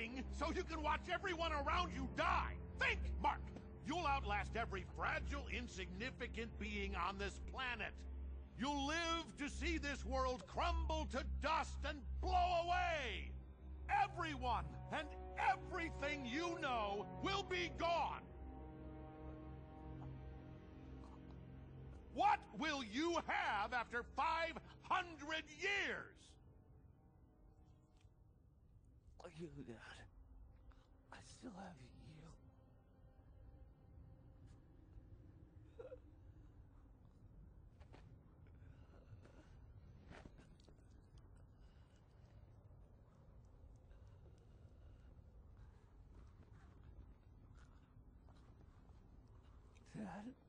living so you can watch everyone around you die. Think, Mark! You'll outlast every fragile, insignificant being on this planet. You'll live to see this world crumble to dust and blow away. Everyone and everything you know will be gone. What will you have after 500 years? You, Dad. I still have you. Dad?